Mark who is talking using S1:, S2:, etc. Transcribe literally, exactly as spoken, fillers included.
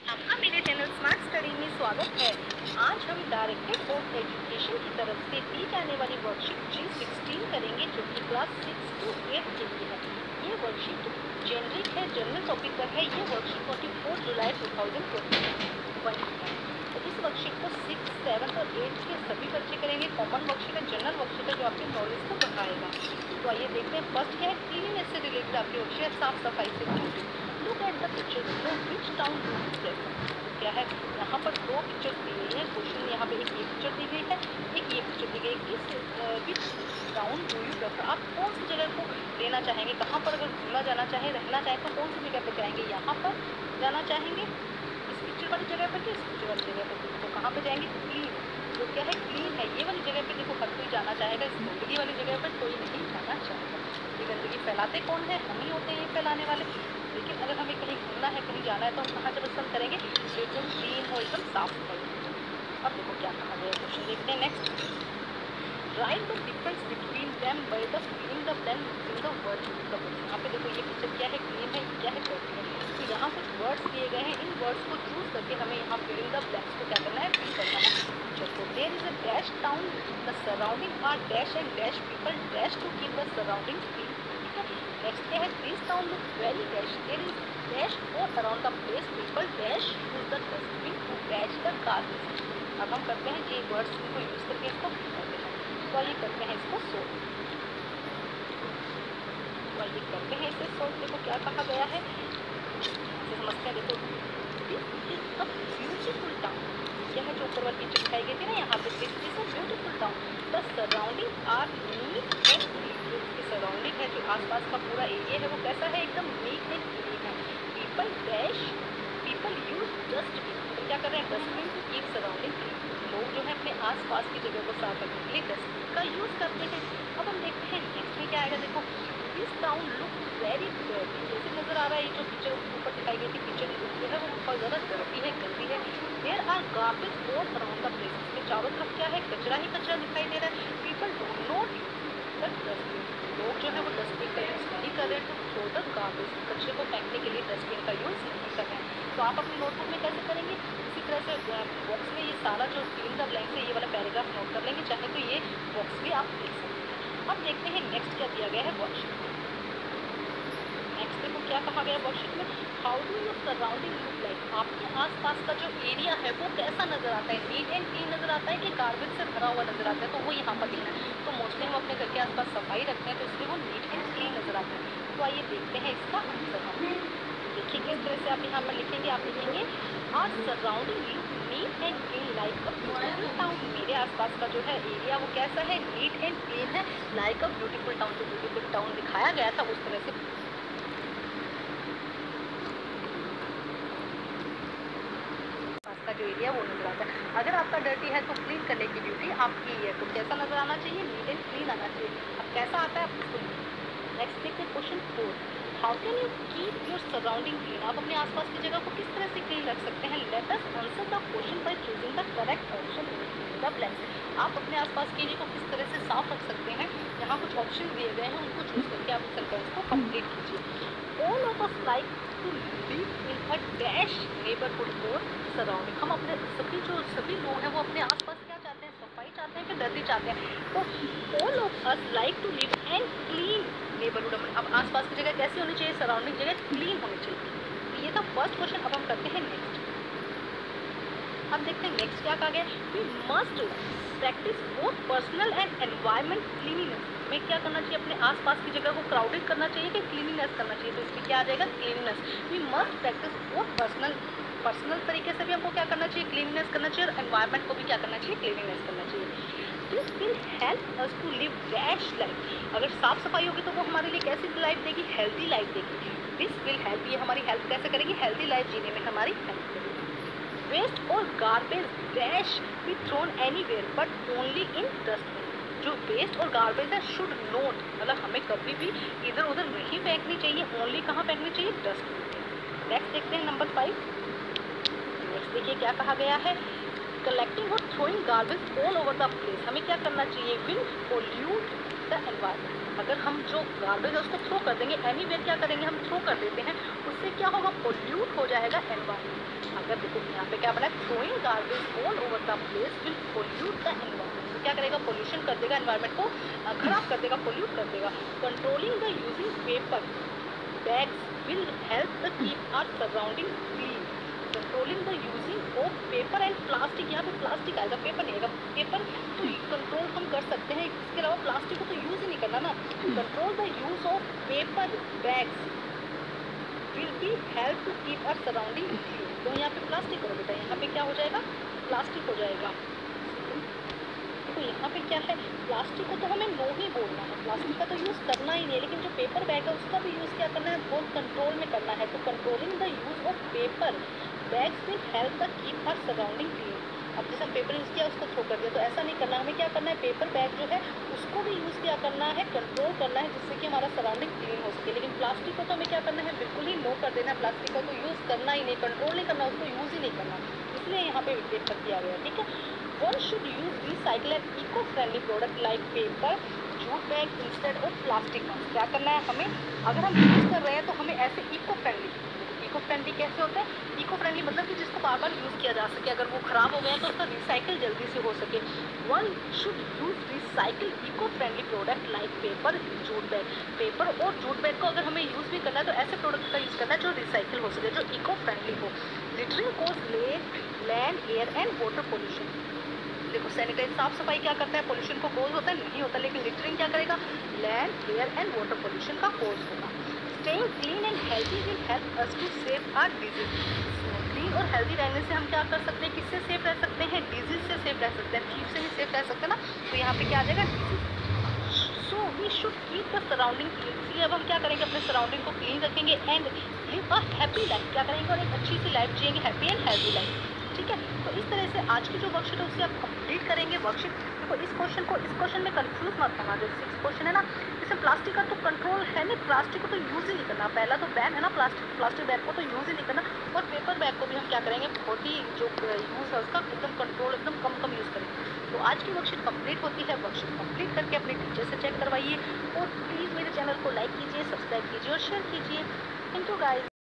S1: आपका मेरे channel smart study में स्वागत है। आज हम डायरेक्टेड ऑफ एजुकेशन की तरफ से दी जाने वाली वर्कशीट जी सिक्सटीन करेंगे, जो कि क्लास सिक्स टू एट के लिए है। ये वर्कशीट जेनरिक है, जनरल टॉपिक पर है। ये worksheet twenty four July two thousand twenty one है। तो इस वर्कशीट को सिक्स सेवन और एट के सभी बच्चे करेंगे। कॉमन वर्कशीट है, जनरल वर्कशीट है, जो आपकी नॉलेज को बढ़ाएगा। तो आइए देखते हैं। फर्स्ट क्या है, क्लीनिंगनेस से रिलेटेड आपकी वर्कशीट, साफ सफाई से related. Look at the picture below, which town you will prefer. क्या है, यहाँ पर दो पिक्चर्स दी गई है। क्वेश्चन यहाँ पे एक ये पिक्चर दी गई है, एक ये पिक्चर दी गई है। किस which town do you prefer, आप कौन सी जगह को लेना चाहेंगे, कहाँ पर अगर घूमना जाना चाहे, रहना चाहे तो कौन सी जगह पर जाएंगे, यहाँ पर जाना चाहेंगे इस पिक्चर वाली जगह पर, इस पिक्चर वाली जगह पर। तो कहाँ पर जाएंगे, क्लीन, जो क्या है क्लीन है, ये वाली जगह पर देखो हर कोई जाना चाहेगा। इस गंदगी वाली जगह पर कोई नहीं जाना चाहेगा। ये गंदगी फैलाते कौन है, हम ही होते हैं ये फैलाने वाले। लेकिन अगर हमें कहीं घूमना है, कहीं जाना है, तो हम कहाँ जब पसंद करेंगे, एकदम क्लीन हो, एकदम साफ सफाई। अब देखो क्या कहा गया, क्वेश्चन देखते हैं। Next, write the difference between them by the filling the blank in the word. यहाँ पे देखो ये पिक्चर क्या है, क्लीन है, क्या है डर्टी है। तो यहाँ कुछ वर्ड्स दिए गए हैं, इन वर्ड्स को चूज करके हमें यहाँ फिलिंग द ब्लैंक्स को क्या करना है, फिल करना है। चलो, there is a dash town, the surrounding are dash and dash people dash to keep the surrounding clean. Next क्या है, this town look very dash, there is dash all around the place, people dash use the dustbin to dash the garbage. अब हम करते हैं ये words को use करके इसको फिल करते हैं। तो ये करते हैं इसको सोल्व, तो ये करते हैं इसे सोल्व। देखो क्या कहा गया है, इसे समझते हैं। देखो, this is a beautiful town, क्या है जो ऊपर वाली पिक्चर दिखाई गई थी ना, यहाँ पे this is a beautiful town, the surrounding are neat and clean. जो इसकी सराउंडिंग है, जो आसपास का पूरा एरिया है, वो कैसा है, एकदम नीट एंड क्लीन है। People dash, people use dustbin, तो क्या कर रहे हैं, dustbin to keep surrounding clean. लोग जो है अपने आसपास की जगह को साफ रखने के लिए डस्टबिन का यूज करते हैं। अब हम देखते हैं नेक्स्ट में क्या आएगा। देखो, this town look very dirty, जैसे नजर आ रहा है ये जो पिक्चर ऊपर दिखाई गई थी, पिक्चर जो है वो बहुत ज़्यादा डर्टी है, गंदी है। There are garbage all around the place, इसमें चारों तरफ क्या है, कचरा ही कचरा दिखाई दे रहा है। People do not use the dustbin, लोग जो है वो डस्टबिन का यूज़ नहीं कर रहे हैं। तो थ्रो द गार्बेज, कचरे को फेंकने के लिए डस्टबिन का यूज़ नहीं कर रहे हैं। तो आप अपनी नोटबुक में कैसे करेंगे, इसी तरह से बॉक्स में ये सारा जो फिल द ब्लैंक्स है, ये वाला पैराग्राफ नोट कर लेंगे, चाहे तो ये बॉक्स भी आप देख सकते हैं। अब देखते हैं नेक्स्ट क्या दिया गया है वर्कशीट में। नेक्स्ट देखो क्या कहा गया वर्कशीट में, how do your surrounding look like, आपके आसपास का जो एरिया है वो कैसा नजर आता है, नीट एंड क्लीन नजर आता है कि गार्बेज से भरा हुआ नजर आता है। तो वो यहाँ पर लिखना है। तो मोस्टली हम अपने घर के आसपास सफाई रखते हैं, तो इसलिए वो नीट एंड क्लीन नजर आता है। तो आइए देखते हैं इसका आंसर। हम देखिए किस तरह से आप यहाँ पर लिखेंगे। आप लिखेंगे, our surrounding look neat and clean like a beautiful town, मेरे आसपास का जो है एरिया वो कैसा है, नीट एंड क्लीन है, लाइक अ ब्यूटीफुल टाउन, जो ब्यूटीफुल टाउन दिखाया गया था उस तरह से का जो एरिया वो नजर आता है। अगर आपका डर्टी है तो क्लीन करने की ड्यूटी आपकी है। तो कैसा नजर आना चाहिए, नीट एंड क्लीन आना चाहिए। अब कैसा आता है आप उसको। नेक्स्ट देखते हैं question four, how can you keep your surrounding clean, आप अपने आसपास की जगह को किस तरह से क्लीन रख सकते हैं। Let us answer the question by choosing the correct option in the blanks, आप अपने आसपास की एरिया को किस तरह से साफ रख सकते हैं। यहाँ कुछ ऑप्शन दिए गए हैं, उनको चूज करके आप सेंटेंस को कंप्लीट कीजिए। All of us like to live in a dash neighbourhood और सराउंडिंग, हम अपने सभी जो सभी लोग हैं वो अपने आसपास क्या चाहते हैं, सफाई चाहते हैं कि डर्टी चाहते हैं। तो all of us like to live and clean neighbourhood, अब आसपास की जगह कैसी होनी चाहिए, सराउंडिंग जगह क्लीन होनी चाहिए। तो ये था फर्स्ट क्वेश्चन। अब हम करते हैं नेक्स्ट। अब देखते हैं नेक्स्ट क्या कहा गया, we must practice both personal and environment cleanliness, हमें क्या करना चाहिए, अपने आसपास की जगह को क्राउडेड करना चाहिए कि क्लीनिनेस करना चाहिए। तो इसमें क्या आ जाएगा, cleanliness. We must practice both personal, personal तरीके से भी हमको क्या करना चाहिए, क्लीनिनेस करना चाहिए, और एनवायरनमेंट को भी क्या करना चाहिए, क्लीनिनेस करना चाहिए। This will help us to live dash life, अगर साफ सफाई होगी तो वो हमारे लिए कैसी लाइफ देगी, हेल्दी लाइफ देगी। दिस विल हेल्प, ये हमारी हेल्प कैसे करेगी, हेल्दी लाइफ जीने में हमारी हेल्प करेगी। वेस्ट और garbage dash be thrown anywhere but only in dustbin, जो वेस्ट और गार्बेज है शुड नोट, मतलब हमें कभी भी इधर उधर नहीं फेंकनी चाहिए, ओनली कहाँ फेंकनी चाहिए, डस्टबिन। नेक्स्ट देखते हैं नंबर फाइव। नेक्स्ट देखिए क्या कहा गया है, कलेक्टिंग और throwing garbage all over the place, हमें क्या करना चाहिए, विल पोल्यूट द एनवायरनमेंट, अगर हम जो गार्बेज है उसको थ्रो कर देंगे, एनीवेयर क्या करेंगे हम थ्रो कर देते हैं, उससे क्या होगा, पोल्यूट हो जाएगा एनवायरनमेंट। अगर देखो यहाँ पे क्या बना है, throwing garbage all over the place will pollute the environment, तो क्या करेगा, पोल्यूशन कर देगा, एनवायरमेंट को खराब कर देगा, पोल्यूट कर देगा। Controlling the using paper bags will help the keep our surrounding clean. Controlling the using of paper and plastic, यहाँ पे प्लास्टिक आएगा, पेपर नहीं आएगा। पेपर तो कंट्रोल हम कर सकते हैं, इसके अलावा प्लास्टिक को तो यूज़ ही नहीं करना ना। Control the use of paper bags will be help to keep our surrounding clean. तो यहाँ पे प्लास्टिक करो बेटा, यहाँ पे क्या हो जाएगा, प्लास्टिक हो जाएगा। तो यहाँ पे क्या है, प्लास्टिक को तो हमें नो ही बोलना है, प्लास्टिक का तो यूज़ करना ही नहीं है, लेकिन जो पेपर बैग है उसका भी यूज़ क्या करना है, बहुत कंट्रोल में करना है। तो controlling the use of paper bags will help the keep our surrounding clean. अब जैसे हम पेपर यूज़ किया उसको थ्रो कर दिया, तो ऐसा नहीं करना, हमें क्या करना है, पेपर बैग जो है उसको भी यूज़ क्या करना है, कंट्रोल करना है, जिससे कि हमारा सराउंडिंग क्लीन हो सके। लेकिन प्लास्टिक को तो हमें क्या करना है, बिल्कुल ही नो कर देना है, प्लास्टिक को तो यूज़ करना ही नहीं, कंट्रोल नहीं करना, उसको यूज़ ही नहीं करना, इसलिए यहाँ पे पेपर किया गया। ठीक है, one should use recycle and eco friendly product like paper jute bag instead of plastic. क्या करना है हमें, अगर हम यूज़ कर रहे हैं तो हमें ऐसे इको फ्रेंडली, इको फ्रेंडली कैसे होते हैं, इको फ्रेंडली मतलब कि जिसको बार बार यूज़ किया जा सके, अगर वो ख़राब हो गया तो उसका रिसाइकिल जल्दी से हो सके। One should use recycle eco friendly product like paper jute bag. Paper और जूट बैग को अगर हमें यूज़ भी करना है तो ऐसे प्रोडक्ट का यूज़ करना है जो रिसाइकिल हो सके, जो इको फ्रेंडली हो। Littering cause land air and water pollution. देखो सैनिटाइज साफ सफाई क्या करता है, पोल्यूशन को कोज होता है नहीं होता, लेकिन लिटरिंग क्या करेगा, land air and water pollution का कोज होगा। Staying clean and healthy will help us to save our disease. Clean और हेल्दी रहने से हम क्या कर सकते हैं, किससे सेफ रह सकते हैं, डिजीज से सेफ रह सकते हैं, चीज से भी सेफ रह सकते हैं ना। तो यहाँ पे क्या आ जाएगा, disease. So we should keep the surrounding clean. इसलिए अब हम क्या करेंगे, अपने सराउंडिंग को क्लीन रखेंगे and live a happy life. क्या करेंगे, और एक अच्छी सी लाइफ जिएंगे, हैप्पी एंड हेल्दी लाइफ। ठीक है, तो इस तरह से आज की जो वर्कशीट है उससे आप कंप्लीट करेंगे। वर्कशीट देखो, इस क्वेश्चन को, इस क्वेश्चन में कंफ्यूज मत होना, जो सिक्स क्वेश्चन है ना, इसमें प्लास्टिक का तो कंट्रोल है नहीं, प्लास्टिक को तो यूज़ ही नहीं करना। पहला तो बैन है ना, प्लास्टिक प्लास्टिक बैग को तो यूज़ ही नहीं करना, और पेपर बैग को भी हम क्या करेंगे, बहुत ही जो यूज़ है उसका एकदम कंट्रोल, एकदम कम कम यूज़ करेंगे। तो आज की वर्कशीट कंप्लीट होती है। वर्कशीट कंप्लीट करके अपने टीचर से चेक करवाइए, और प्लीज़ मेरे चैनल को लाइक कीजिए, सब्सक्राइब कीजिए और शेयर कीजिए। Thank you guys.